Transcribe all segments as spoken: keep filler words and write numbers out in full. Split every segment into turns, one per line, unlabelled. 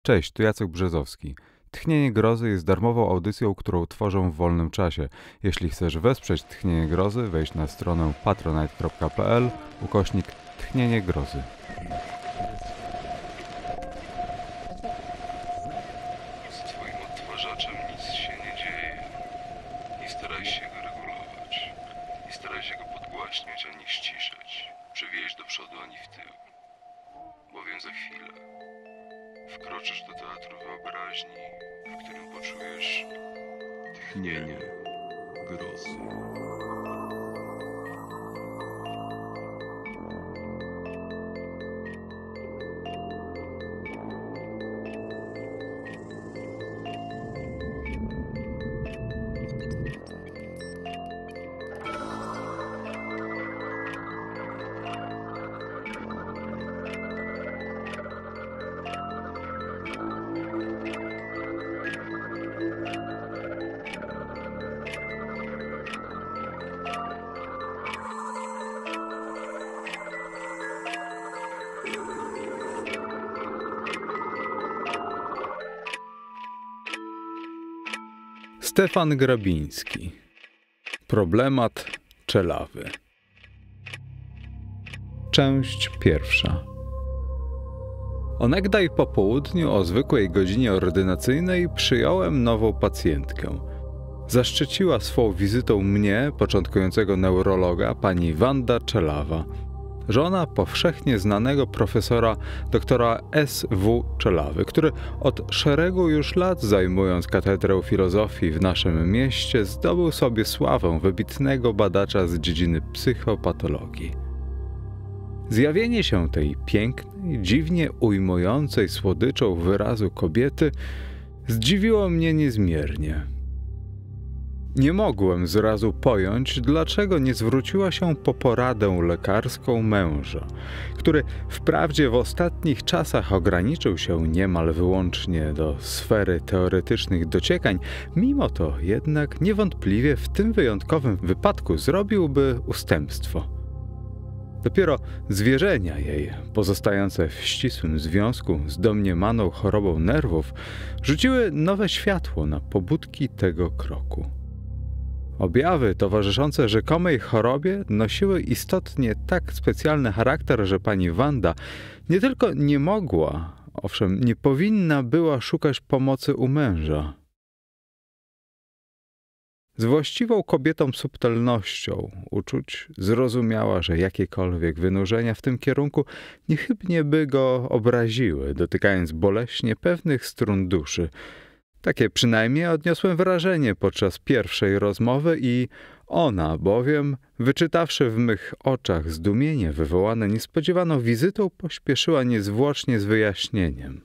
Cześć, tu Jacek Brzezowski. Tchnienie Grozy jest darmową audycją, którą tworzę w wolnym czasie. Jeśli chcesz wesprzeć Tchnienie Grozy, wejdź na stronę patronite kropka p l ukośnik Tchnienie Grozy.
Z twoim odtwarzaczem nic się nie dzieje. Nie staraj się go regulować. Nie staraj się go podgłaśniać ani ściszać. Przewieźć do przodu ani w tył. Bowiem za chwilę wkroczysz do teatru wyobraźni, w którym poczujesz tchnienie grozy.
Stefan Grabiński. Problemat Czelawy. Część pierwsza. Onegdaj po południu o zwykłej godzinie ordynacyjnej przyjąłem nową pacjentkę. Zaszczyciła swą wizytą mnie, początkującego neurologa, pani Wanda Czelawa, żona powszechnie znanego profesora doktora S W Czelawy, który od szeregu już lat, zajmując katedrę filozofii w naszym mieście, zdobył sobie sławę wybitnego badacza z dziedziny psychopatologii. Zjawienie się tej pięknej, dziwnie ujmującej słodyczą wyrazu kobiety zdziwiło mnie niezmiernie. Nie mogłem zrazu pojąć, dlaczego nie zwróciła się po poradę lekarską męża, który wprawdzie w ostatnich czasach ograniczył się niemal wyłącznie do sfery teoretycznych dociekań, mimo to jednak niewątpliwie w tym wyjątkowym wypadku zrobiłby ustępstwo. Dopiero zwierzenia jej, pozostające w ścisłym związku z domniemaną chorobą nerwów, rzuciły nowe światło na pobudki tego kroku. Objawy towarzyszące rzekomej chorobie nosiły istotnie tak specjalny charakter, że pani Wanda nie tylko nie mogła, owszem, nie powinna była szukać pomocy u męża. Z właściwą kobietom subtelnością uczuć zrozumiała, że jakiekolwiek wynurzenia w tym kierunku niechybnie by go obraziły, dotykając boleśnie pewnych strun duszy. Takie przynajmniej odniosłem wrażenie podczas pierwszej rozmowy i ona bowiem, wyczytawszy w mych oczach zdumienie wywołane niespodziewaną wizytą, pośpieszyła niezwłocznie z wyjaśnieniem.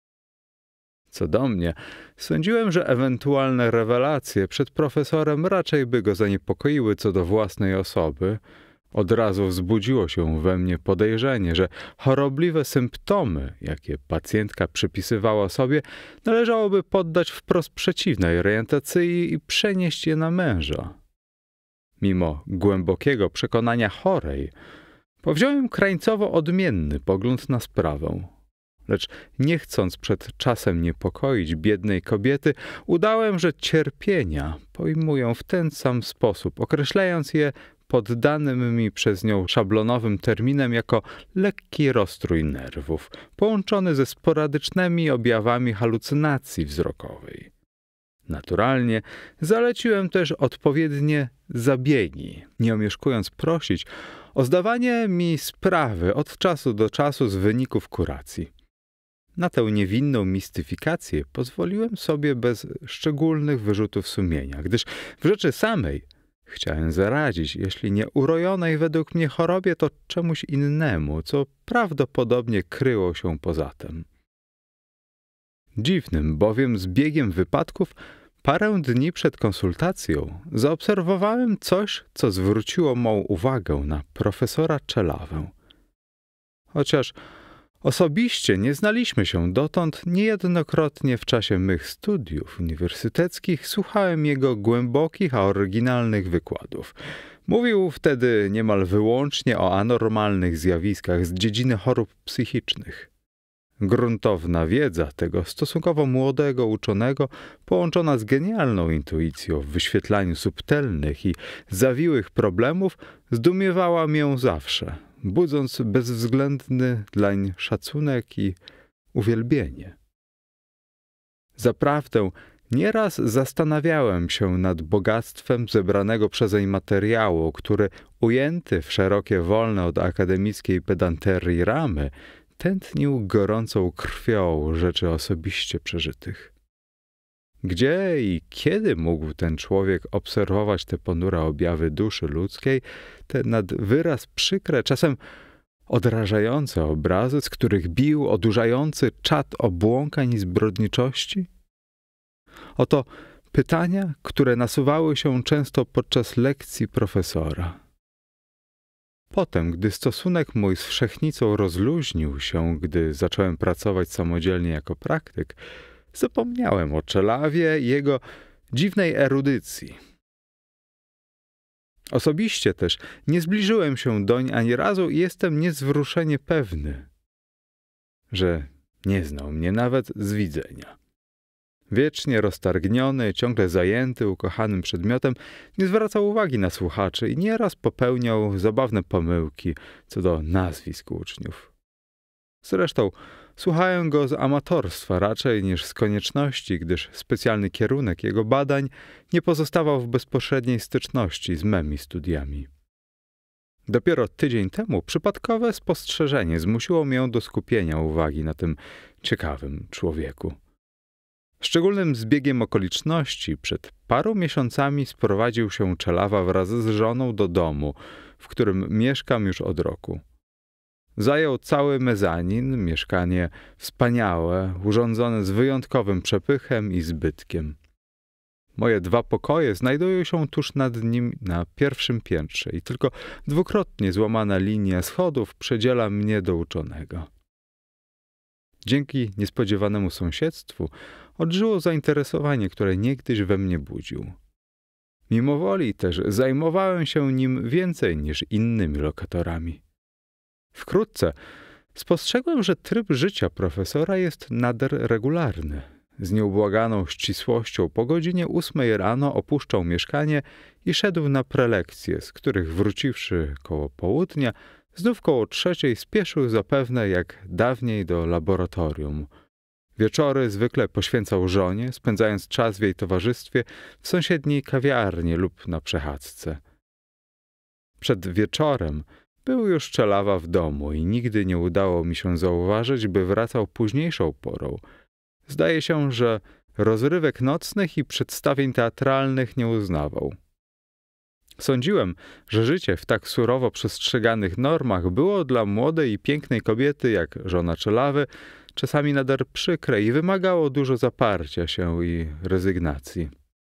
Co do mnie, sądziłem, że ewentualne rewelacje przed profesorem raczej by go zaniepokoiły co do własnej osoby. Od razu wzbudziło się we mnie podejrzenie, że chorobliwe symptomy, jakie pacjentka przypisywała sobie, należałoby poddać wprost przeciwnej orientacji i przenieść je na męża. Mimo głębokiego przekonania chorej, powziąłem krańcowo odmienny pogląd na sprawę. Lecz nie chcąc przed czasem niepokoić biednej kobiety, udałem, że cierpienia pojmuję w ten sam sposób, określając je poddanym mi przez nią szablonowym terminem jako lekki rozstrój nerwów, połączony ze sporadycznymi objawami halucynacji wzrokowej. Naturalnie zaleciłem też odpowiednie zabiegi, nie omieszkując prosić o zdawanie mi sprawy od czasu do czasu z wyników kuracji. Na tę niewinną mistyfikację pozwoliłem sobie bez szczególnych wyrzutów sumienia, gdyż w rzeczy samej chciałem zaradzić, jeśli nie urojonej według mnie chorobie, to czemuś innemu, co prawdopodobnie kryło się poza tym. Dziwnym bowiem zbiegiem wypadków parę dni przed konsultacją zaobserwowałem coś, co zwróciło mą uwagę na profesora Czelawę. Chociaż osobiście nie znaliśmy się dotąd, niejednokrotnie w czasie mych studiów uniwersyteckich słuchałem jego głębokich, a oryginalnych wykładów. Mówił wtedy niemal wyłącznie o anormalnych zjawiskach z dziedziny chorób psychicznych. Gruntowna wiedza tego stosunkowo młodego uczonego, połączona z genialną intuicją w wyświetlaniu subtelnych i zawiłych problemów, zdumiewała mię zawsze, budząc bezwzględny dlań szacunek i uwielbienie. Zaprawdę, nieraz zastanawiałem się nad bogactwem zebranego przezeń materiału, który, ujęty w szerokie, wolne od akademickiej pedanterii ramy, tętnił gorącą krwią rzeczy osobiście przeżytych. Gdzie i kiedy mógł ten człowiek obserwować te ponure objawy duszy ludzkiej, te nad wyraz przykre, czasem odrażające obrazy, z których bił odurzający czad obłąkań i zbrodniczości? Oto pytania, które nasuwały się często podczas lekcji profesora. Potem, gdy stosunek mój z wszechnicą rozluźnił się, gdy zacząłem pracować samodzielnie jako praktyk, zapomniałem o Czelawie i jego dziwnej erudycji. Osobiście też nie zbliżyłem się doń ani razu i jestem niezwruszenie pewny, że nie znał mnie nawet z widzenia. Wiecznie roztargniony, ciągle zajęty ukochanym przedmiotem, nie zwracał uwagi na słuchaczy i nieraz popełniał zabawne pomyłki co do nazwisk uczniów. Zresztą słuchałem go z amatorstwa raczej niż z konieczności, gdyż specjalny kierunek jego badań nie pozostawał w bezpośredniej styczności z mymi studiami. Dopiero tydzień temu przypadkowe spostrzeżenie zmusiło mnie do skupienia uwagi na tym ciekawym człowieku. Szczególnym zbiegiem okoliczności przed paru miesiącami sprowadził się Czelawa wraz z żoną do domu, w którym mieszkam już od roku. Zajął cały mezanin, mieszkanie wspaniałe, urządzone z wyjątkowym przepychem i zbytkiem. Moje dwa pokoje znajdują się tuż nad nim na pierwszym piętrze i tylko dwukrotnie złamana linia schodów przedziela mnie do uczonego. Dzięki niespodziewanemu sąsiedztwu odżyło zainteresowanie, które niegdyś we mnie budził. Mimowoli też zajmowałem się nim więcej niż innymi lokatorami. Wkrótce spostrzegłem, że tryb życia profesora jest nader regularny. Z nieubłaganą ścisłością po godzinie ósmej rano opuszczał mieszkanie i szedł na prelekcje, z których wróciwszy koło południa, znów koło trzeciej spieszył zapewne jak dawniej do laboratorium. Wieczory zwykle poświęcał żonie, spędzając czas w jej towarzystwie w sąsiedniej kawiarni lub na przechadzce. Przed wieczorem był już Czelawa w domu i nigdy nie udało mi się zauważyć, by wracał późniejszą porą. Zdaje się, że rozrywek nocnych i przedstawień teatralnych nie uznawał. Sądziłem, że życie w tak surowo przestrzeganych normach było dla młodej i pięknej kobiety, jak żona Czelawy, czasami nader przykre i wymagało dużo zaparcia się i rezygnacji.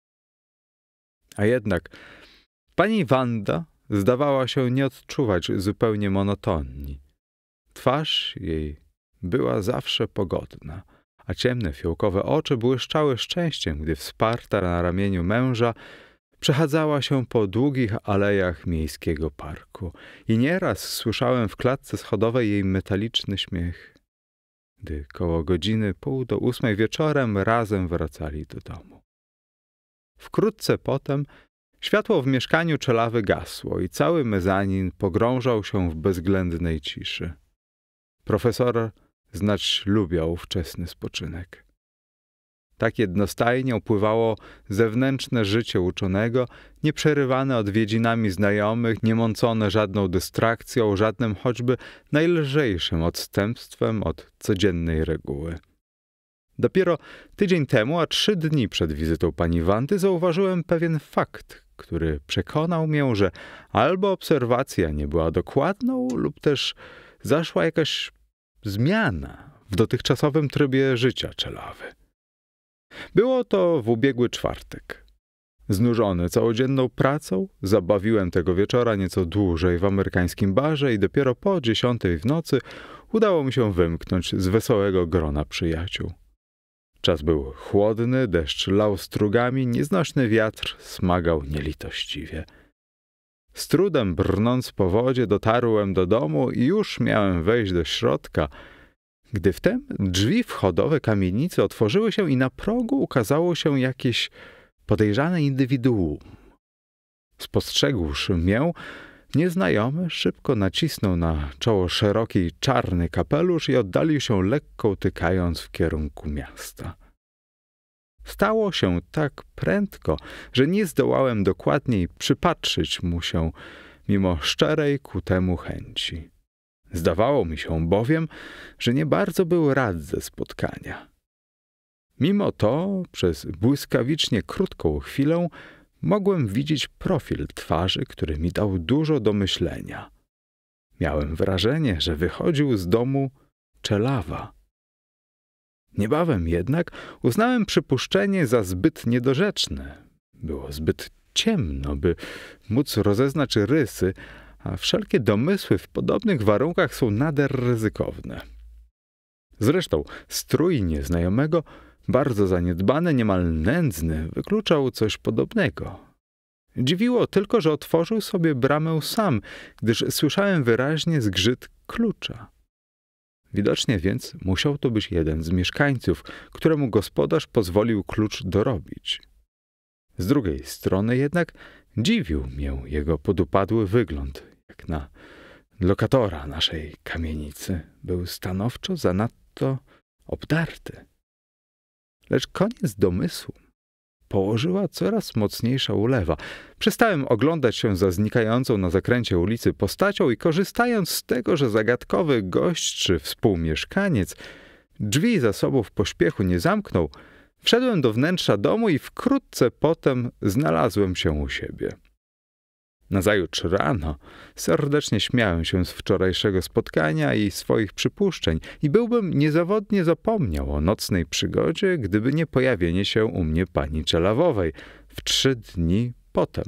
A jednak pani Wanda zdawała się nie odczuwać zupełnie monotonii. Twarz jej była zawsze pogodna, a ciemne fiołkowe oczy błyszczały szczęściem, gdy wsparta na ramieniu męża przechadzała się po długich alejach miejskiego parku i nieraz słyszałem w klatce schodowej jej metaliczny śmiech, gdy koło godziny pół do ósmej wieczorem razem wracali do domu. Wkrótce potem światło w mieszkaniu Czelawy gasło i cały mezanin pogrążał się w bezwzględnej ciszy. Profesor znać lubiał wczesny spoczynek. Tak jednostajnie upływało zewnętrzne życie uczonego, nieprzerywane odwiedzinami znajomych, niemącone żadną dystrakcją, żadnym choćby najlżejszym odstępstwem od codziennej reguły. Dopiero tydzień temu, a trzy dni przed wizytą pani Wandy, zauważyłem pewien fakt, który przekonał mnie, że albo obserwacja nie była dokładną, lub też zaszła jakaś zmiana w dotychczasowym trybie życia Czelawy. Było to w ubiegły czwartek. Znużony całodzienną pracą, zabawiłem tego wieczora nieco dłużej w amerykańskim barze i dopiero po dziesiątej w nocy udało mi się wymknąć z wesołego grona przyjaciół. Czas był chłodny, deszcz lał strugami, nieznośny wiatr smagał nielitościwie. Z trudem brnąc po wodzie dotarłem do domu i już miałem wejść do środka, Gdy wtem drzwi wchodowe kamienicy otworzyły się i na progu ukazało się jakieś podejrzane indywiduum. Spostrzegłszy mię, nieznajomy szybko nacisnął na czoło szeroki czarny kapelusz i oddalił się lekko utykając w kierunku miasta. Stało się tak prędko, że nie zdołałem dokładniej przypatrzyć mu się, mimo szczerej ku temu chęci. Zdawało mi się bowiem, że nie bardzo był rad ze spotkania. Mimo to przez błyskawicznie krótką chwilę mogłem widzieć profil twarzy, który mi dał dużo do myślenia. Miałem wrażenie, że wychodził z domu Czelawa. Niebawem jednak uznałem przypuszczenie za zbyt niedorzeczne. Było zbyt ciemno, by móc rozeznać rysy, a wszelkie domysły w podobnych warunkach są nader ryzykowne. Zresztą strój nieznajomego, bardzo zaniedbany, niemal nędzny, wykluczał coś podobnego. Dziwiło tylko, że otworzył sobie bramę sam, gdyż słyszałem wyraźnie zgrzyt klucza. Widocznie więc musiał to być jeden z mieszkańców, któremu gospodarz pozwolił klucz dorobić. Z drugiej strony jednak dziwił mnie jego podupadły wygląd, jak na lokatora naszej kamienicy. Był stanowczo zanadto obdarty. Lecz koniec domysłu położyła coraz mocniejsza ulewa. Przestałem oglądać się za znikającą na zakręcie ulicy postacią i korzystając z tego, że zagadkowy gość czy współmieszkaniec drzwi za sobą w pośpiechu nie zamknął, wszedłem do wnętrza domu i wkrótce potem znalazłem się u siebie. Nazajutrz rano serdecznie śmiałem się z wczorajszego spotkania i swoich przypuszczeń i byłbym niezawodnie zapomniał o nocnej przygodzie, gdyby nie pojawienie się u mnie pani Czelawowej w trzy dni potem.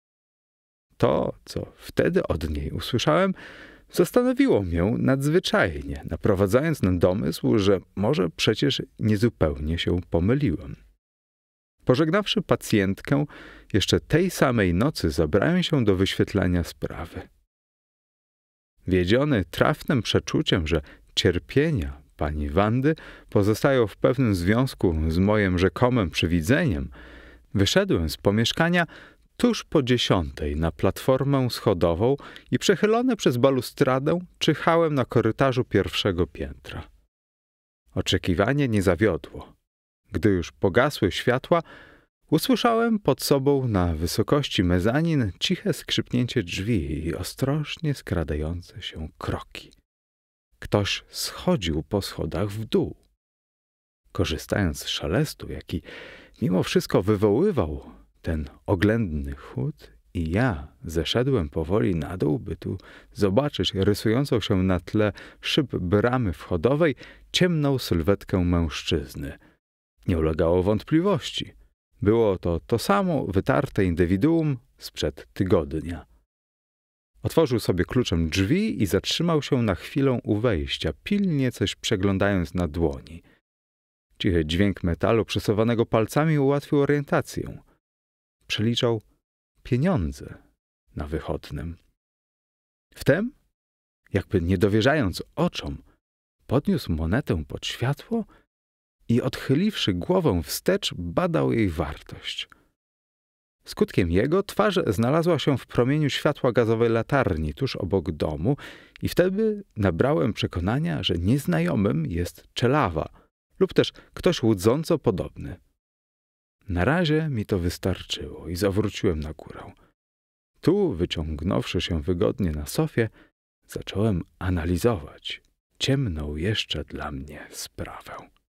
To, co wtedy od niej usłyszałem, zastanowiło mnie nadzwyczajnie, naprowadzając na domysł, że może przecież niezupełnie się pomyliłem. Pożegnawszy pacjentkę, jeszcze tej samej nocy zabrałem się do wyświetlenia sprawy. Wiedziony trafnym przeczuciem, że cierpienia pani Wandy pozostają w pewnym związku z moim rzekomym przywidzeniem, wyszedłem z pomieszkania tuż po dziesiątej na platformę schodową i przechylony przez balustradę czyhałem na korytarzu pierwszego piętra. Oczekiwanie nie zawiodło. Gdy już pogasły światła, usłyszałem pod sobą na wysokości mezanin ciche skrzypnięcie drzwi i ostrożnie skradające się kroki. Ktoś schodził po schodach w dół. Korzystając z szelestu, jaki mimo wszystko wywoływał ten oględny chód, i ja zeszedłem powoli na dół, by tu zobaczyć rysującą się na tle szyb bramy wchodowej ciemną sylwetkę mężczyzny. Nie ulegało wątpliwości. Było to to samo wytarte indywiduum sprzed tygodnia. Otworzył sobie kluczem drzwi i zatrzymał się na chwilę u wejścia, pilnie coś przeglądając na dłoni. Cichy dźwięk metalu przesuwanego palcami ułatwił orientację. Przeliczał pieniądze na wychodnym. Wtem, jakby nie dowierzając oczom, podniósł monetę pod światło i odchyliwszy głowę wstecz, badał jej wartość. Skutkiem jego twarz znalazła się w promieniu światła gazowej latarni tuż obok domu i wtedy nabrałem przekonania, że nieznajomym jest Czelawa lub też ktoś łudząco podobny. Na razie mi to wystarczyło i zawróciłem na górę. Tu, wyciągnąwszy się wygodnie na sofie, zacząłem analizować ciemną jeszcze dla mnie sprawę.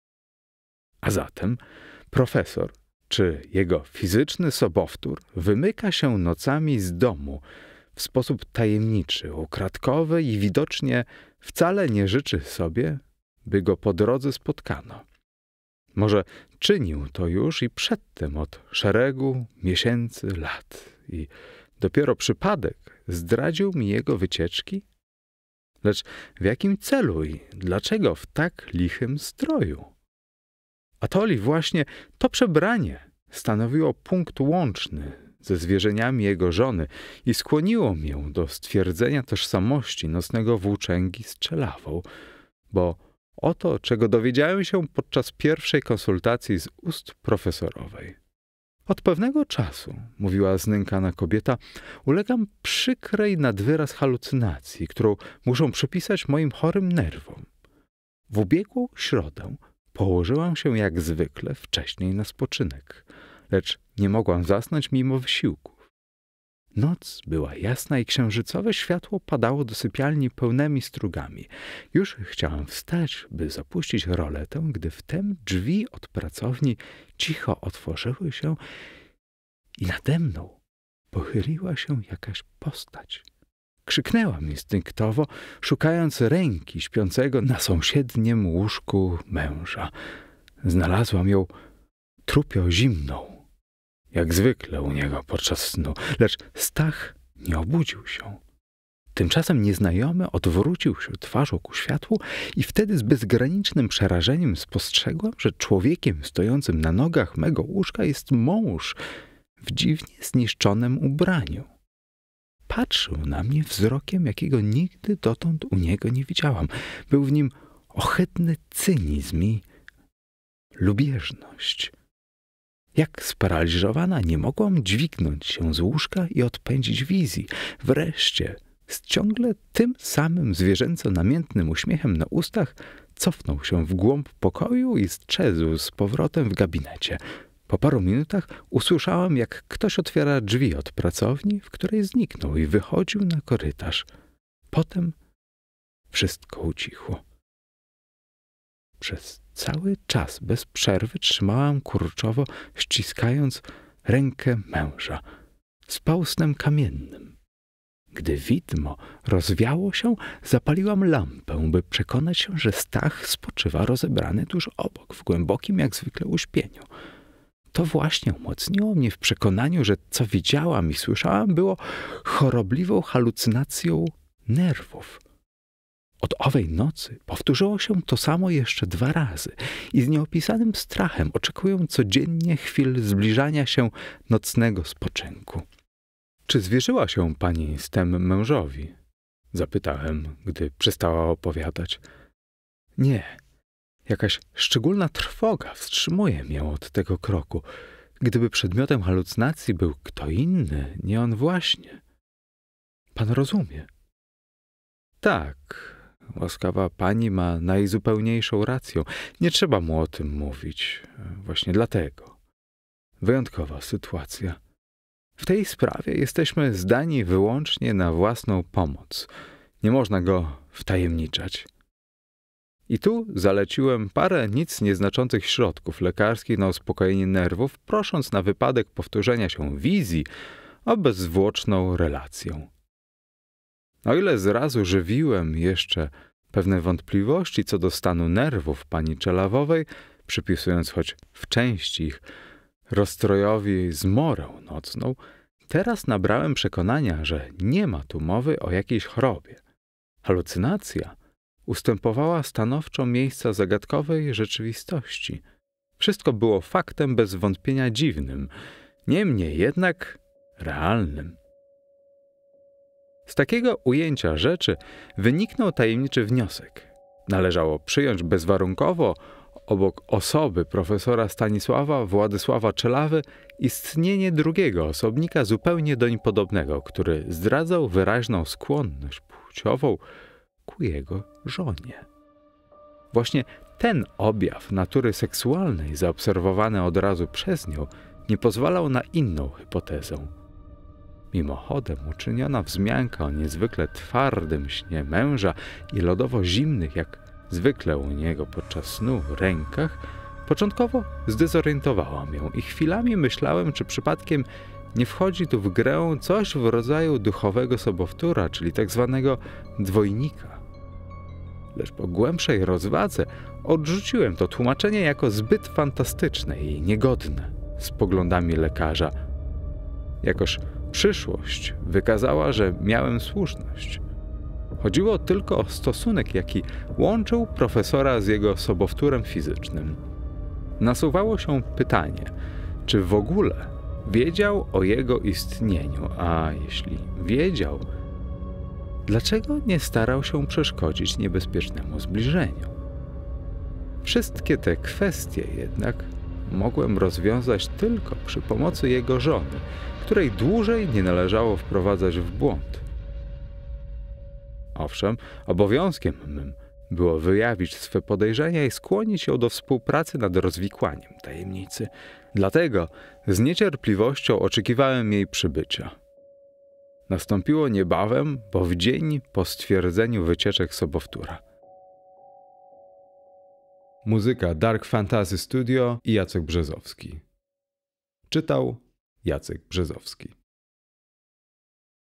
A zatem profesor, czy jego fizyczny sobowtór wymyka się nocami z domu w sposób tajemniczy, ukradkowy i widocznie wcale nie życzy sobie, by go po drodze spotkano. Może czynił to już i przedtem od szeregu miesięcy, lat i dopiero przypadek zdradził mi jego wycieczki? Lecz w jakim celu i dlaczego w tak lichym stroju? Atoli właśnie to przebranie stanowiło punkt łączny ze zwierzeniami jego żony i skłoniło mnie do stwierdzenia tożsamości nocnego włóczęgi z Czelawą, bo Oto, czego dowiedziałem się podczas pierwszej konsultacji z ust profesorowej. Od pewnego czasu, mówiła znękana kobieta, ulegam przykrej nadwyraz halucynacji, którą muszą przypisać moim chorym nerwom. W ubiegłą środę położyłam się jak zwykle wcześniej na spoczynek, lecz nie mogłam zasnąć mimo wysiłków. Noc była jasna i księżycowe światło padało do sypialni pełnymi strugami. Już chciałam wstać, by zapuścić roletę, gdy wtem drzwi od pracowni cicho otworzyły się i nade mną pochyliła się jakaś postać. Krzyknęłam instynktowo, szukając ręki śpiącego na sąsiednim łóżku męża. Znalazłam ją trupio zimną, jak zwykle u niego podczas snu, lecz Stach nie obudził się. Tymczasem nieznajomy odwrócił się twarzą ku światłu i wtedy z bezgranicznym przerażeniem spostrzegłam, że człowiekiem stojącym na nogach mego łóżka jest mąż w dziwnie zniszczonym ubraniu. Patrzył na mnie wzrokiem, jakiego nigdy dotąd u niego nie widziałam. Był w nim ohydny cynizm i lubieżność. Jak sparaliżowana nie mogłam dźwignąć się z łóżka i odpędzić wizji. Wreszcie, z ciągle tym samym zwierzęco-namiętnym uśmiechem na ustach, cofnął się w głąb pokoju i strzezł z powrotem w gabinecie. Po paru minutach usłyszałam, jak ktoś otwiera drzwi od pracowni, w której zniknął i wychodził na korytarz. Potem wszystko ucichło. Przez cały czas bez przerwy trzymałam kurczowo, ściskając rękę męża. Spał snem kamiennym. Gdy widmo rozwiało się, zapaliłam lampę, by przekonać się, że Stach spoczywa rozebrany tuż obok, w głębokim jak zwykle uśpieniu. To właśnie umocniło mnie w przekonaniu, że co widziałam i słyszałam było chorobliwą halucynacją nerwów. Od owej nocy powtórzyło się to samo jeszcze dwa razy i z nieopisanym strachem oczekuję codziennie chwil zbliżania się nocnego spoczynku. Czy zwierzyła się pani z tem mężowi? Zapytałem, gdy przestała opowiadać. Nie. Jakaś szczególna trwoga wstrzymuje mnie od tego kroku. Gdyby przedmiotem halucynacji był kto inny, nie on właśnie. Pan rozumie? Tak, łaskawa pani ma najzupełniejszą rację. Nie trzeba mu o tym mówić. Właśnie dlatego. Wyjątkowa sytuacja. W tej sprawie jesteśmy zdani wyłącznie na własną pomoc. Nie można go wtajemniczać. I tu zaleciłem parę nic nieznaczących środków lekarskich na uspokojenie nerwów, prosząc na wypadek powtórzenia się wizji o bezzwłoczną relację. O ile zrazu żywiłem jeszcze pewne wątpliwości co do stanu nerwów pani Czelawowej, przypisując choć w części ich rozstrojowi zmorę nocną, teraz nabrałem przekonania, że nie ma tu mowy o jakiejś chorobie. Halucynacja ustępowała stanowczo miejsca zagadkowej rzeczywistości. Wszystko było faktem bez wątpienia dziwnym, niemniej jednak realnym. Z takiego ujęcia rzeczy wyniknął tajemniczy wniosek. Należało przyjąć bezwarunkowo obok osoby profesora Stanisława Władysława Czelawy istnienie drugiego osobnika zupełnie doń podobnego, który zdradzał wyraźną skłonność płciową ku jego żonie. Właśnie ten objaw natury seksualnej, zaobserwowany od razu przez nią, nie pozwalał na inną hypotezę. Mimochodem uczyniona wzmianka o niezwykle twardym śnie męża i lodowo zimnych, jak zwykle u niego podczas snu, rękach, początkowo zdezorientowała mnie i chwilami myślałem, czy przypadkiem nie wchodzi tu w grę coś w rodzaju duchowego sobowtóra, czyli tak zwanego dwojnika. Lecz po głębszej rozwadze odrzuciłem to tłumaczenie jako zbyt fantastyczne i niegodne z poglądami lekarza. Jakoż przyszłość wykazała, że miałem słuszność. Chodziło tylko o stosunek, jaki łączył profesora z jego sobowtórem fizycznym. Nasuwało się pytanie, czy w ogóle wiedział o jego istnieniu, a jeśli wiedział, dlaczego nie starał się przeszkodzić niebezpiecznemu zbliżeniu? Wszystkie te kwestie jednak mogłem rozwiązać tylko przy pomocy jego żony, której dłużej nie należało wprowadzać w błąd. Owszem, obowiązkiem mym było wyjawić swe podejrzenia i skłonić ją do współpracy nad rozwikłaniem tajemnicy. Dlatego z niecierpliwością oczekiwałem jej przybycia. Nastąpiło niebawem, bo w dzień po stwierdzeniu wycieczek sobowtóra. Muzyka Dark Fantasy Studio i Jacek Brzezowski. Czytał Jacek Brzezowski.